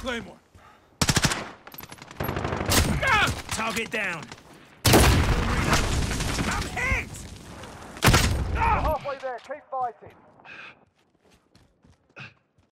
Claymore. Target down. I'm hit! You're halfway there. Keep fighting.